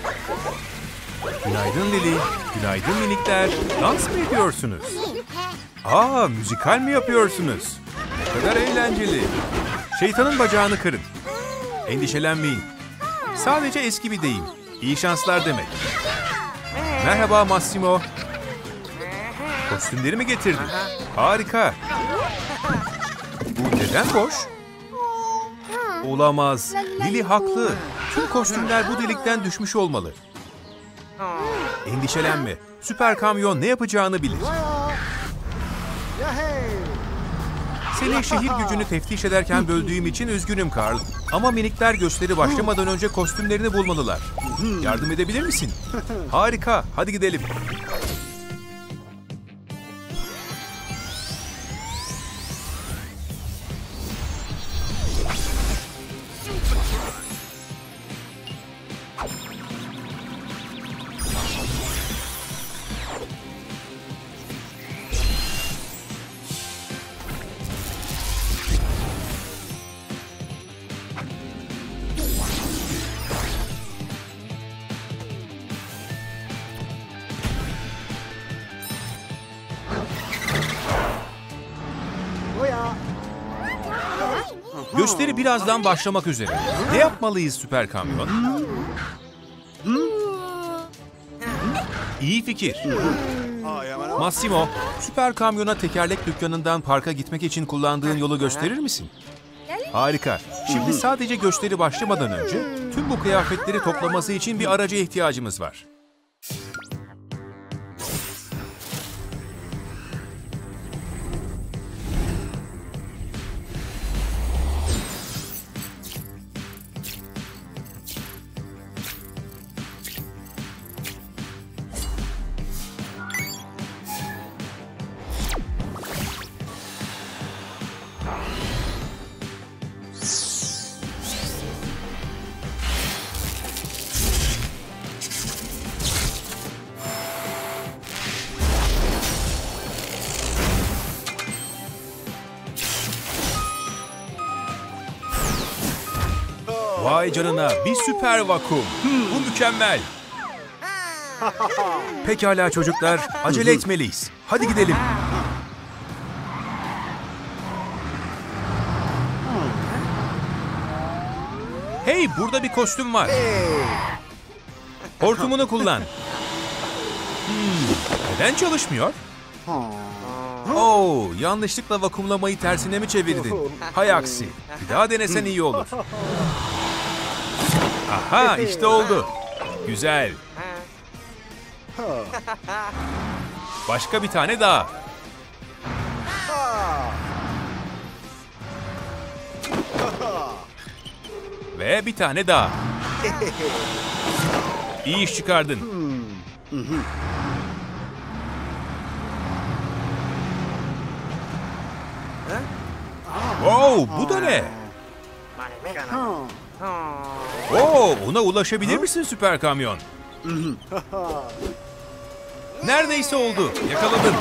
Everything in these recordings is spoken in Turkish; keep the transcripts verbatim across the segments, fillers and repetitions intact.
Günaydın Lili. Günaydın minikler. Dans mı ediyorsunuz? Aa, müzikal mi yapıyorsunuz? Ne kadar eğlenceli. Şeytanın bacağını kırın. Endişelenmeyin. Sadece eski bir deyim. İyi şanslar demek. Merhaba Massimo. Kostümleri mi getirdin? Harika. Bu neden boş? Olamaz. Lili haklı. Tüm kostümler bu delikten düşmüş olmalı. Endişelenme. Süper kamyon ne yapacağını bilir. Seni şehir gücünü teftiş ederken böldüğüm için üzgünüm Karl. Ama minikler gösteri başlamadan önce kostümlerini bulmalılar. Yardım edebilir misin? Harika. Hadi gidelim. Gösteri birazdan başlamak üzere. Ne yapmalıyız süper kamyon? İyi fikir. Massimo, süper kamyona tekerlek dükkanından parka gitmek için kullandığın yolu gösterir misin? Harika. Şimdi sadece gösteri başlamadan önce tüm bu kıyafetleri toplaması için bir araca ihtiyacımız var. Vay canına, bir süper vakum. Bu mükemmel. Pekala çocuklar, acele etmeliyiz. Hadi gidelim. Hey, burada bir kostüm var. Hortumunu kullan. Hmm, neden çalışmıyor? Oo, yanlışlıkla vakumlamayı tersine mi çevirdin? Hay aksi. Bir daha denesen iyi olur. Aha, işte oldu. Güzel. Başka bir tane daha. Ve bir tane daha. İyi iş çıkardın. Wow, bu da ne? Oo, ona ulaşabilir misin süper kamyon? Neredeyse oldu. Yakaladın.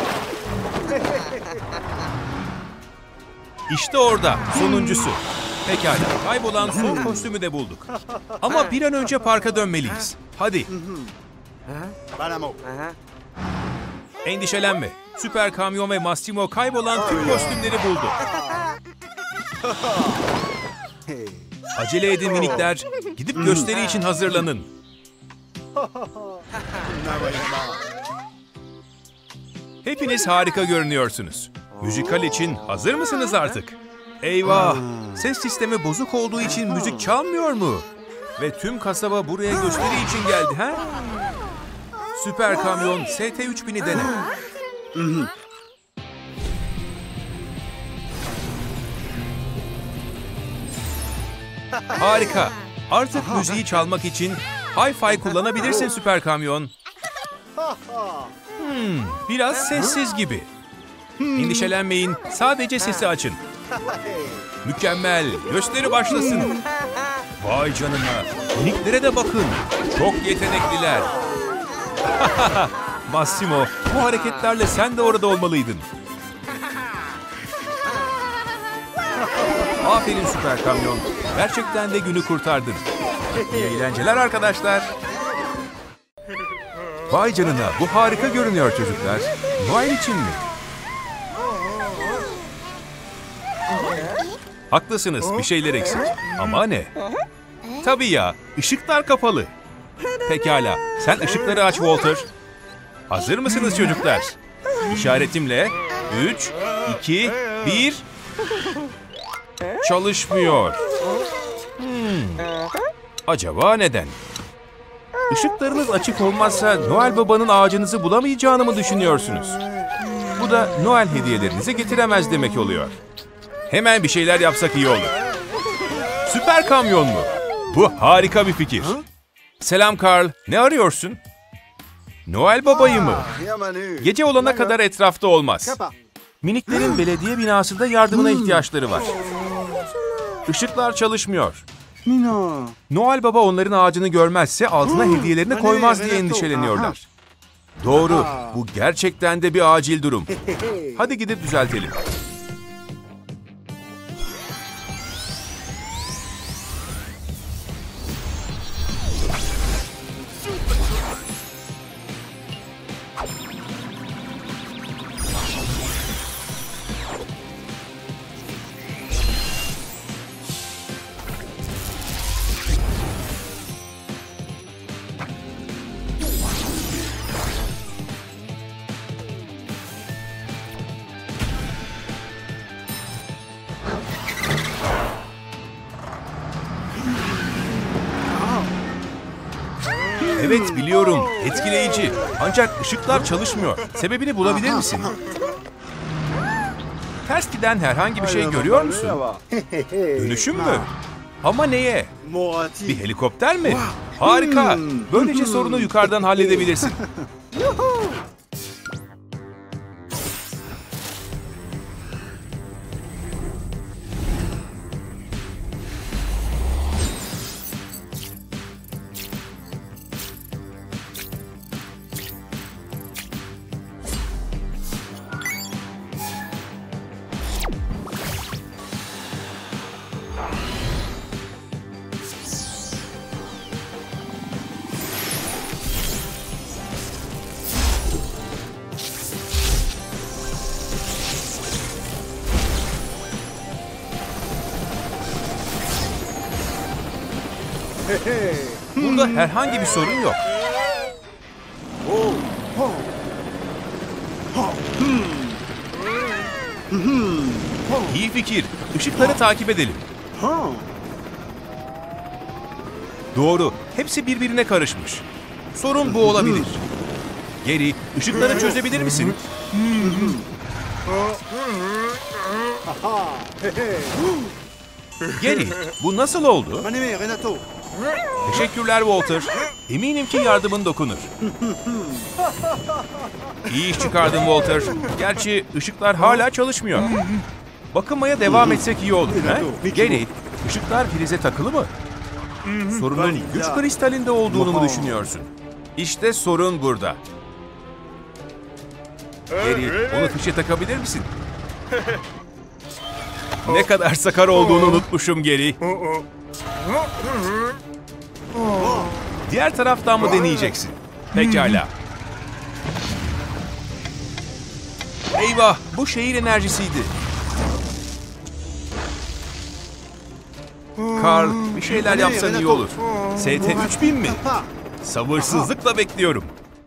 İşte orada. Sonuncusu. Pekala. Kaybolan son kostümü de bulduk. Ama bir an önce parka dönmeliyiz. Hadi. Endişelenme. Süper kamyon ve Massimo kaybolan tüm kostümleri buldu. Acele edin minikler. Gidip gösteri için hazırlanın. Hepiniz harika görünüyorsunuz. Müzikal için hazır mısınız artık? Eyvah! Ses sistemi bozuk olduğu için müzik çalmıyor mu? Ve tüm kasaba buraya gösteri için geldi, ha? Süper kamyon S T üç bini dene. Harika. Artık müziği çalmak için Hi-Fi kullanabilirsin süper kamyon. Hmm, biraz sessiz gibi. Endişelenmeyin, sadece sesi açın. Mükemmel, gösteri başlasın. Vay canına, miniklere de bakın. Çok yetenekliler. Massimo, bu hareketlerle sen de orada olmalıydın. Aferin süper kamyon. Gerçekten de günü kurtardın. İyi eğlenceler arkadaşlar. Vay canına, bu harika görünüyor çocuklar. Noel için mi? Haklısınız, bir şeyler eksik. Ama ne? Tabii ya, ışıklar kapalı. Pekala, sen ışıkları aç Walter. Hazır mısınız çocuklar? İşaretimle üç, iki, bir... Çalışmıyor. Hmm. Acaba neden? Işıklarınız açık olmazsa Noel Baba'nın ağacınızı bulamayacağını mı düşünüyorsunuz? Bu da Noel hediyelerinizi getiremez demek oluyor. Hemen bir şeyler yapsak iyi olur. Süper kamyon mu? Bu harika bir fikir. Selam Carl, ne arıyorsun? Noel Baba'yı mı? Gece olana kadar etrafta olmaz. Miniklerin belediye binasında yardımına ihtiyaçları var. Işıklar çalışmıyor. Noel Baba onların ağacını görmezse altına hediyelerini koymaz diye endişeleniyorlar. Doğru, bu gerçekten de bir acil durum. Hadi gidip düzeltelim. Evet biliyorum, etkileyici. Ancak ışıklar çalışmıyor. Sebebini bulabilir misin? Ters giden herhangi bir şey görüyor musun? Dönüşüm mü? Ama neye? Bir helikopter mi? Harika. Böylece sorunu yukarıdan halledebilirsin. Burada herhangi bir sorun yok. İyi fikir. Işıkları takip edelim. Doğru. Hepsi birbirine karışmış. Sorun bu olabilir. Geri, ışıkları çözebilir misin? Geri, bu nasıl oldu? Teşekkürler Walter. Eminim ki yardımın dokunur. İyi iş çıkardın Walter. Gerçi ışıklar hala çalışmıyor. Bakınmaya devam etsek iyi olur. He? Geri, ışıklar prize takılı mı? Sorunun güç kristalinde olduğunu mu düşünüyorsun? İşte sorun burada. Geri, onu fişe takabilir misin? Ne kadar sakar olduğunu unutmuşum Geri. Diğer taraftan mı deneyeceksin? Pekala. Eyvah, bu şehir enerjisiydi. Carl, bir şeyler yapsan iyi olur. S T üç bin mi? Sabırsızlıkla bekliyorum.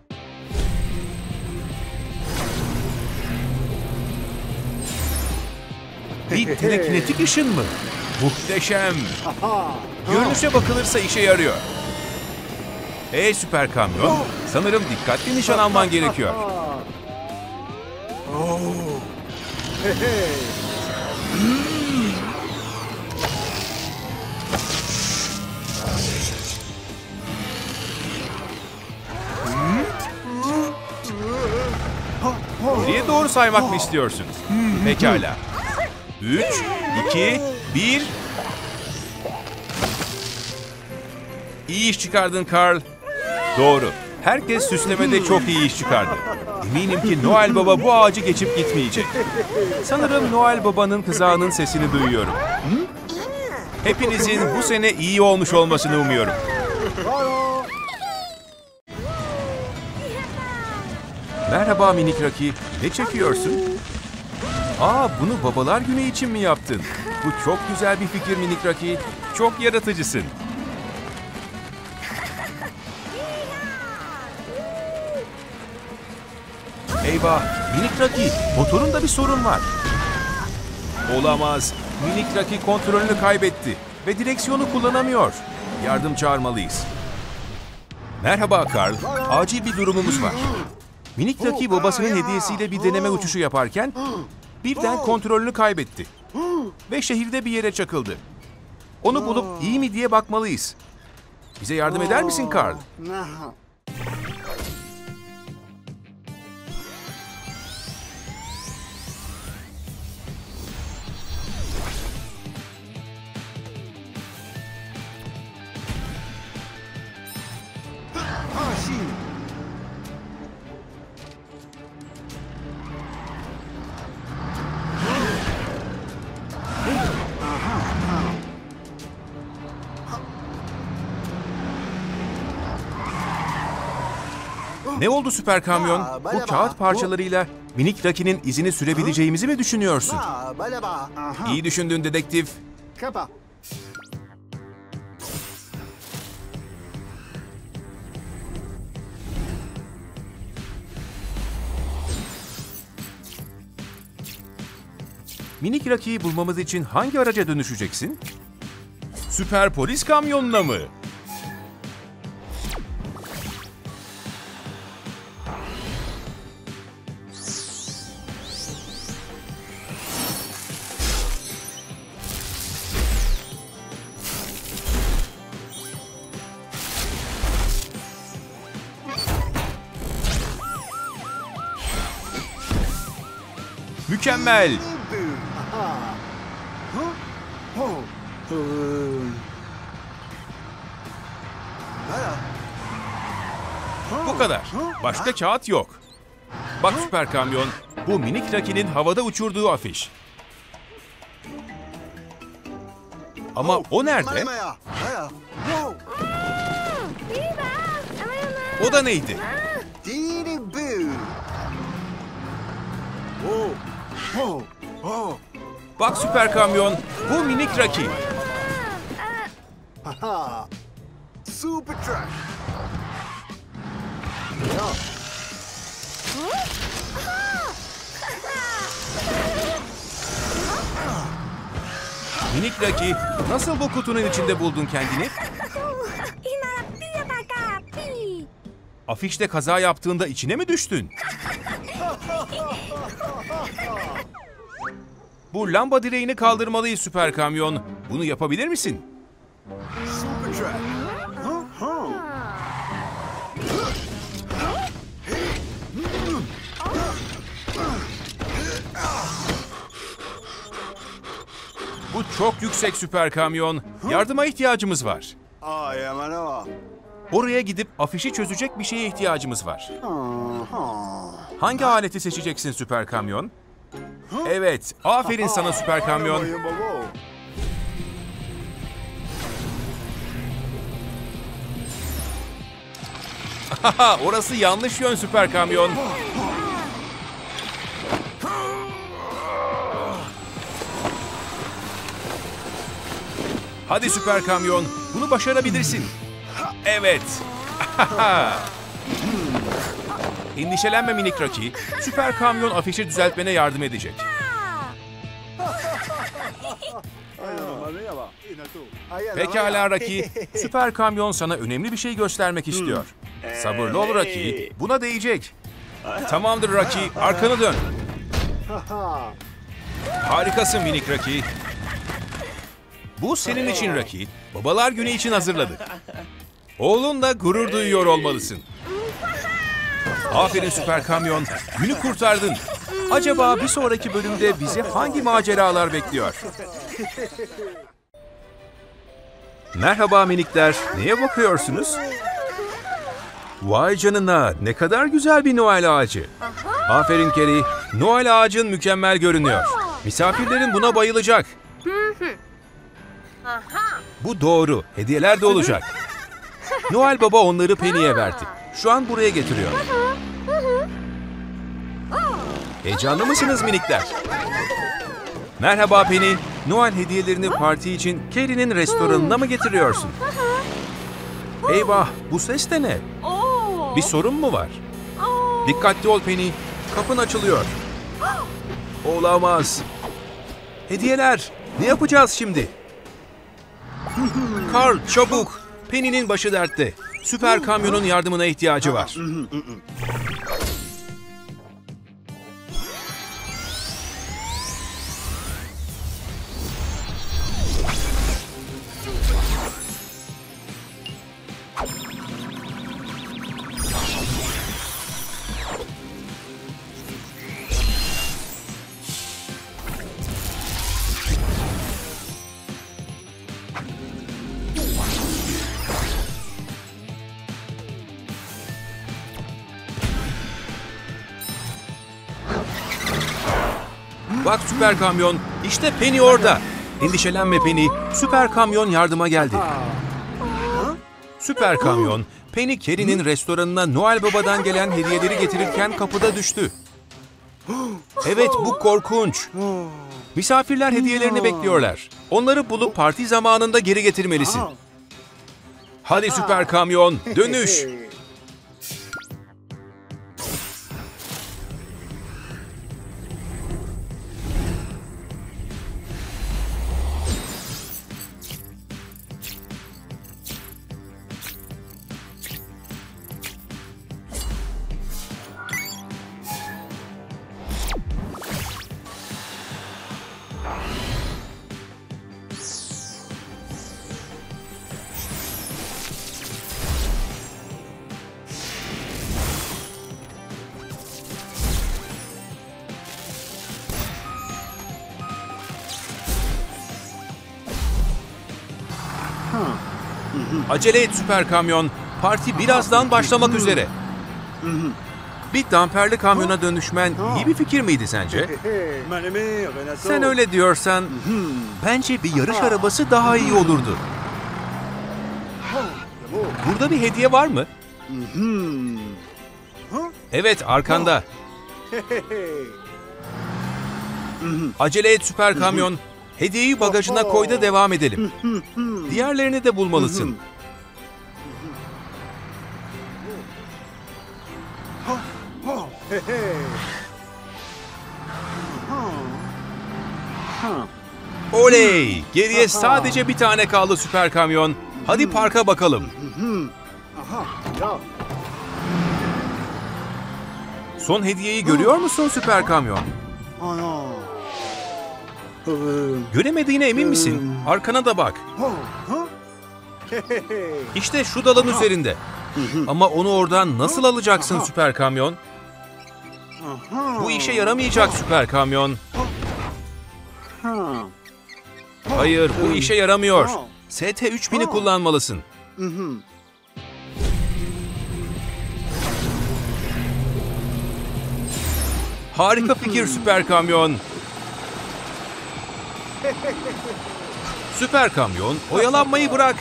Bir telekinetik ışın mı? Muhteşem. Görünüşe bakılırsa işe yarıyor. Hey süper kamyon, sanırım dikkatli nişan alman gerekiyor. Nereye doğru saymak mı istiyorsun? Pekala. Üç, iki, bir... İyi iş çıkardın Carl. Doğru. Herkes süslemede çok iyi iş çıkardı. Eminim ki Noel Baba bu ağacı geçip gitmeyecek. Sanırım Noel Baba'nın kızağının sesini duyuyorum. Hepinizin bu sene iyi olmuş olmasını umuyorum. Merhaba minik Rocky. Ne çekiyorsun? Aa, bunu babalar günü için mi yaptın? Bu çok güzel bir fikir minik Rocky. Çok yaratıcısın. Eyvah, minik Rocky, motorunda bir sorun var. Olamaz. Minik Rocky kontrolünü kaybetti ve direksiyonu kullanamıyor. Yardım çağırmalıyız. Merhaba Carl, acil bir durumumuz var. Minik Rocky babasının hediyesiyle bir deneme uçuşu yaparken birden kontrolünü kaybetti ve şehirde bir yere çakıldı. Onu bulup iyi mi diye bakmalıyız. Bize yardım eder misin Carl? Ne oldu süper kamyon? Bu kağıt parçalarıyla minik Rocky'nin izini sürebileceğimizi mi düşünüyorsun? İyi düşündün dedektif. Minik Rocky'yi bulmamız için hangi araca dönüşeceksin? Süper polis kamyonuna mı? Mükemmel. Bu kadar. Başka kağıt yok. Bak süper kamyon, bu minik Rocky'nin havada uçurduğu afiş. Ama o nerede? O da neydi? Bak süper kamyon, bu minik Rocky. Super truck. Minik Rocky, nasıl bu kutunun içinde buldun kendini? Afişte kaza yaptığında içine mi düştün? Bu lamba direğini kaldırmalıyız süper kamyon. Bunu yapabilir misin? Super truck. Bu çok yüksek süper kamyon. Yardıma ihtiyacımız var. Oraya gidip afişi çözecek bir şeye ihtiyacımız var. Hangi aleti seçeceksin süper kamyon? Evet, aferin sana süper kamyon. Orası yanlış yön süper kamyon. Hadi süper kamyon, bunu başarabilirsin. Evet. Endişelenme minik Rocky. Süper kamyon afişi düzeltmene yardım edecek. Pekala Rocky. Süper kamyon sana önemli bir şey göstermek istiyor. Sabırlı ol Rocky. Buna değecek. Tamamdır Rocky. Arkanı dön. Harikasın minik Rocky. Bu senin için Rocky. Babalar günü için hazırladık. Oğlunla gurur duyuyor olmalısın. Aferin süper kamyon. Günü kurtardın. Acaba bir sonraki bölümde bizi hangi maceralar bekliyor? Merhaba minikler. Neye bakıyorsunuz? Vay canına. Ne kadar güzel bir Noel ağacı. Aferin Kerry. Noel ağacın mükemmel görünüyor. Misafirlerin buna bayılacak. Bu doğru. Hediyeler de olacak. Noel Baba onları Penny'e verdi. Şu an buraya getiriyor. Heyecanlı mısınız minikler? Merhaba Penny. Noel hediyelerini parti için Carrie'nin restoranına mı getiriyorsun? Eyvah, bu ses de ne? Bir sorun mu var? Dikkatli ol Penny. Kapın açılıyor. Olamaz. Hediyeler. Ne yapacağız şimdi? Carl, çabuk. Penny'nin başı dertte. Süper kamyonun yardımına ihtiyacı var. Bak süper kamyon, işte Penny orada. Endişelenme Penny, süper kamyon yardıma geldi. Süper kamyon, Penny Carrie'nin restoranına Noel Baba'dan gelen hediyeleri getirirken kapıda düştü. Evet, bu korkunç. Misafirler hediyelerini bekliyorlar. Onları bulup parti zamanında geri getirmelisin. Hadi süper kamyon, dönüş. Acele et süper kamyon. Parti birazdan başlamak üzere. Bir damperli kamyona dönüşmen iyi bir fikir miydi sence? Sen öyle diyorsan bence bir yarış arabası daha iyi olurdu. Burada bir hediye var mı? Evet, arkanda. Acele et süper kamyon. Hediyeyi bagajına koy da devam edelim. Diğerlerini de bulmalısın. Oley! Geriye sadece bir tane kaldı süper kamyon. Hadi parka bakalım. Son hediyeyi görüyor musun süper kamyon? Göremediğine emin misin? Arkana da bak. İşte şu dalın üzerinde. Ama onu oradan nasıl alacaksın süper kamyon? Bu işe yaramayacak süper kamyon. Hayır, bu işe yaramıyor. S T üç bini kullanmalısın. Harika fikir süper kamyon. Süper kamyon, oyalanmayı bırak.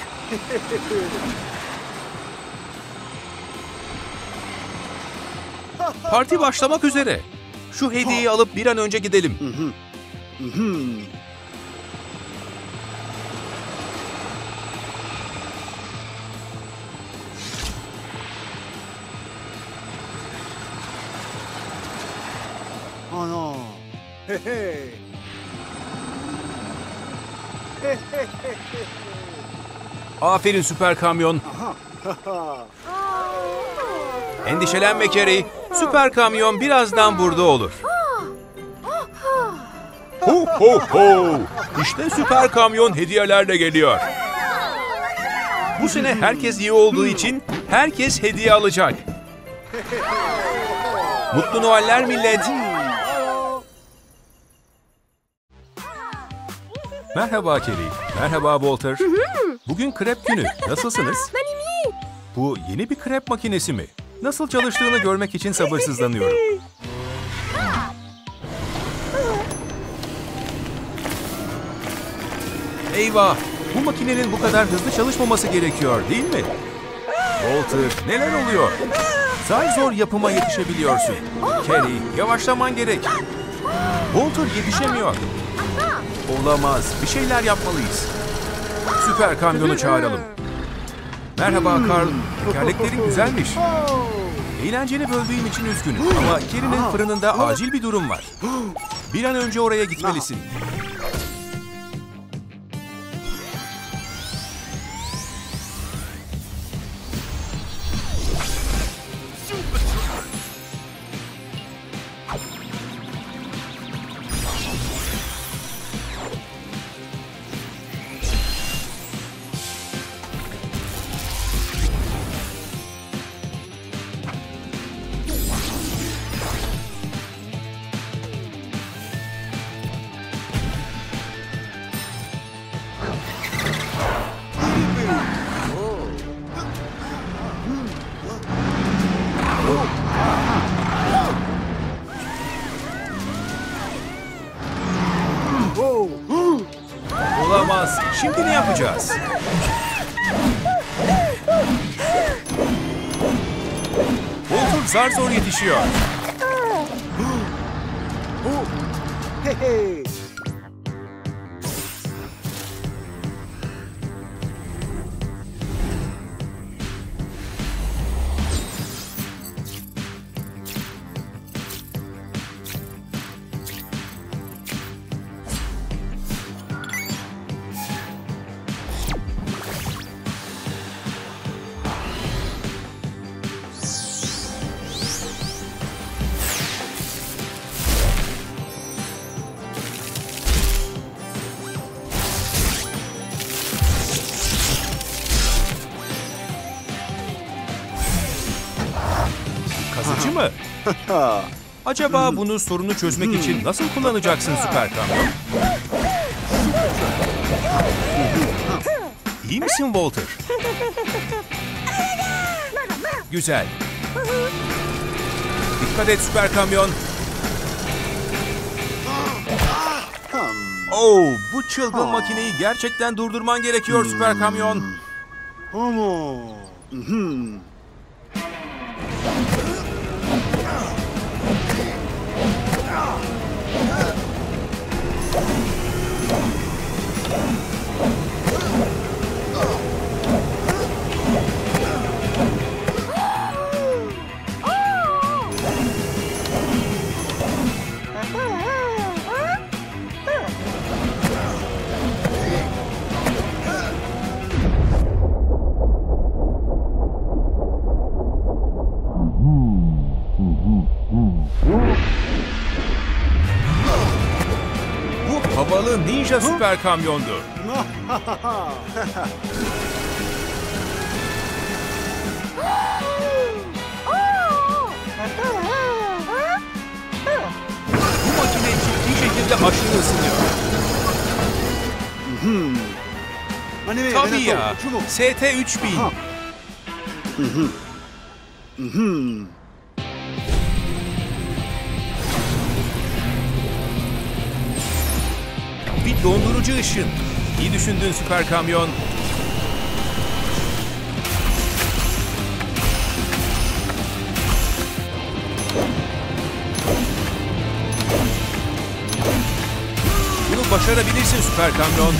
Parti başlamak üzere. Şu hediyeyi alıp bir an önce gidelim. Aferin süper kamyon. Endişelenme Carrie. Süper kamyon birazdan burada olur. Ho ho ho! İşte süper kamyon hediyelerle geliyor. Bu sene herkes iyi olduğu için herkes hediye alacak. Mutlu Noeller millet. Merhaba Carrie. Merhaba Walter. Bugün krep günü. Nasılsınız? Bu yeni bir krep makinesi mi? Nasıl çalıştığını görmek için sabırsızlanıyorum. Eyvah! Bu makinenin bu kadar hızlı çalışmaması gerekiyor, değil mi? Walter, neler oluyor? Zar zor yapıma yetişebiliyorsun. Kelly, yavaşlaman gerek. Walter yetişemiyor. Olamaz, bir şeyler yapmalıyız. Süper kamyonu çağıralım. Merhaba Carl, tekerleklerin güzelmiş. Eğlenceni böldüğüm için üzgünüm ama Kerry'nin fırınında acil bir durum var. Bir an önce oraya gitmelisin. Olamaz. Şimdi ne yapacağız? Walter zar zor yetişiyor. Hey, hey. Kazıcı mı? Acaba bunu sorunu çözmek için nasıl kullanacaksın süper kamyon? İyi misin Walter? Güzel. Dikkat et süper kamyon. Oh, bu çılgın makineyi gerçekten durdurman gerekiyor süper kamyon. Ama. Mhm. Bu havalı ninja süper kamyondu. Bu makine ciddi şekilde aşırı ısınıyor. Tabii ya. S T üç bin. Bir dondurucu ışın. İyi düşündün süper kamyon. Bunu başarabilirsin süper kamyon.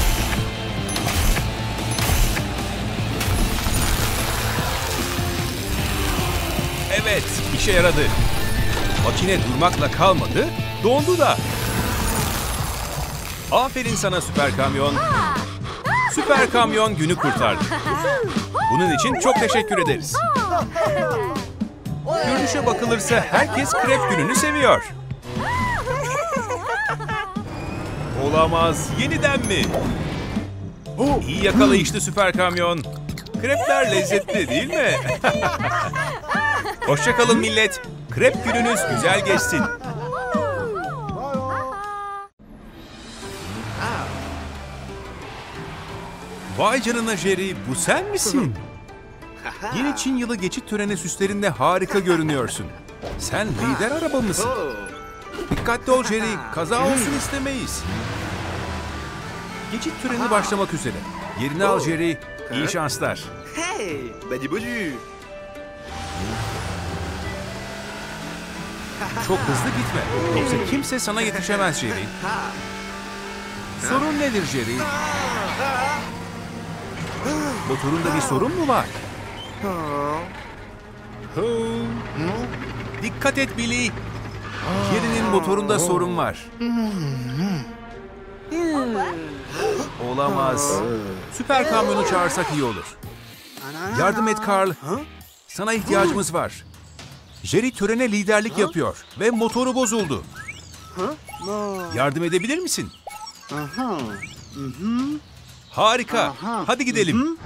Evet, işe yaradı. Makine durmakla kalmadı, dondu da. Aferin sana süper kamyon. Süper kamyon günü kurtardı. Bunun için çok teşekkür ederiz. Görünüşe bakılırsa herkes krep gününü seviyor. Olamaz, yeniden mi? İyi yakalayıştı süper kamyon. Krepler lezzetli değil mi? Hoşça kalın millet. Krep gününüz güzel geçsin. Vay canına Jerry, bu sen misin? Yeni Çin yılı geçit töreni süslerinde harika görünüyorsun. Sen lider araba mısın? Dikkatli ol Jerry, kaza olsun istemeyiz. Geçit töreni başlamak üzere. Yerini al Jerry, iyi şanslar. Hey, ben du bonjour. Çok hızlı gitme. Yoksa kimse sana yetişemez Jerry. Sorun nedir Jerry? Motorunda bir sorun mu var? Dikkat et Billy. Jerry'nin motorunda sorun var. Olamaz. Süper kamyonu çağırsak iyi olur. Yardım et Carl. Sana ihtiyacımız var. Jerry törene liderlik yapıyor ve motoru bozuldu. Yardım edebilir misin? Aha. Harika. Hadi gidelim.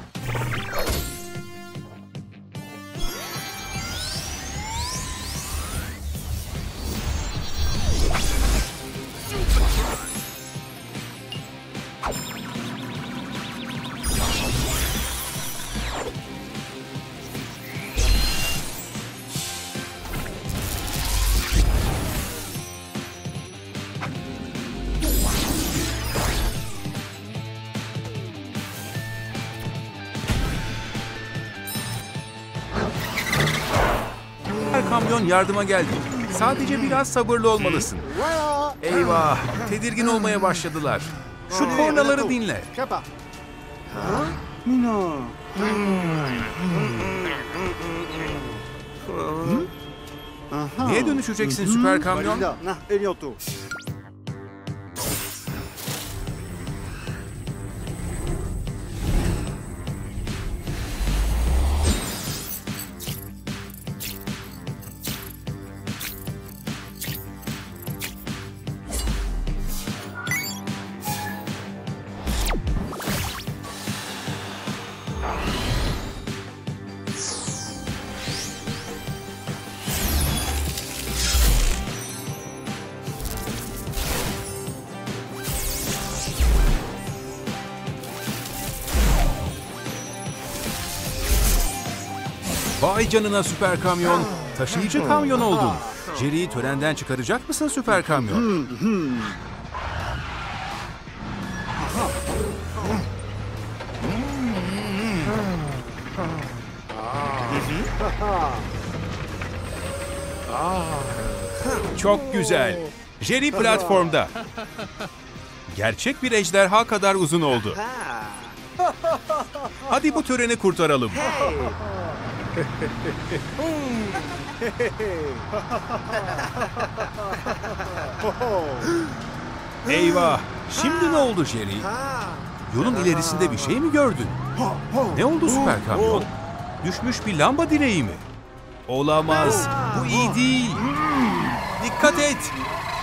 Kamyon yardıma geldi. Sadece biraz sabırlı olmalısın. Eyvah! Tedirgin olmaya başladılar. Şu kornaları dinle. Kappa. No. Neye dönüşeceksin süper kamyon? Nah, Eliotu. Vay canına süper kamyon. Taşıyıcı kamyon oldun. Jerry'i törenden çıkaracak mısın süper kamyon? Çok güzel. Jerry platformda. Gerçek bir ejderha kadar uzun oldu. Hadi bu töreni kurtaralım. Eyvah! Şimdi ne oldu Jerry? Yolun ilerisinde bir şey mi gördün? Ne oldu süper kamyon? Düşmüş bir lamba direği mi? Olamaz. Bu iyi değil. Dikkat et.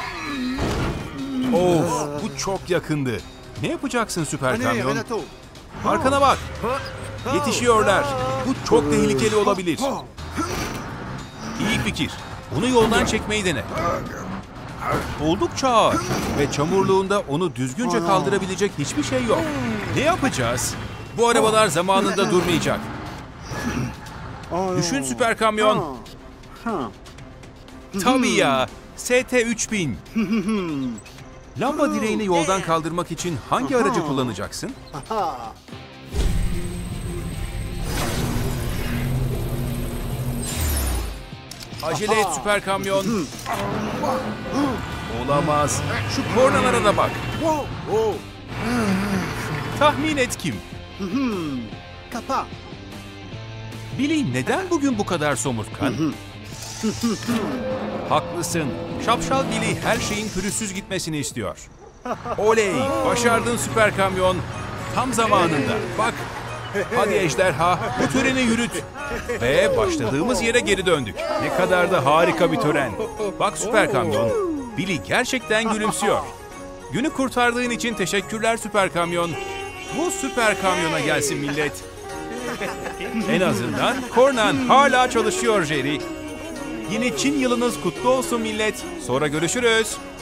Of, bu çok yakındı. Ne yapacaksın süper kamyon? Arkana bak. Yetişiyorlar. Bu çok tehlikeli olabilir. İyi fikir. Onu yoldan çekmeyi dene. Oldukça ağır ve çamurluğunda onu düzgünce kaldırabilecek hiçbir şey yok. Ne yapacağız? Bu arabalar zamanında durmayacak. Düşün süper kamyon. Tabii ya. S T üç bin. Lamba direğini yoldan kaldırmak için hangi aracı kullanacaksın? Acele et süper kamyon. Olamaz. Şu kornalara da bak. Tahmin et kim? Kappa. Billy neden bugün bu kadar somurtkan? Haklısın. Şapşal Billy her şeyin pürüzsüz gitmesini istiyor. Oley! Başardın süper kamyon. Tam zamanında. Bak. Hadi ejderha, bu töreni yürüt. Ve başladığımız yere geri döndük. Ne kadar da harika bir tören. Bak süper kamyon. Billy gerçekten gülümsüyor. Günü kurtardığın için teşekkürler süper kamyon. Bu süper kamyona gelsin millet. En azından kornan hala çalışıyor Jerry. Yeni Çin yılınız kutlu olsun millet. Sonra görüşürüz.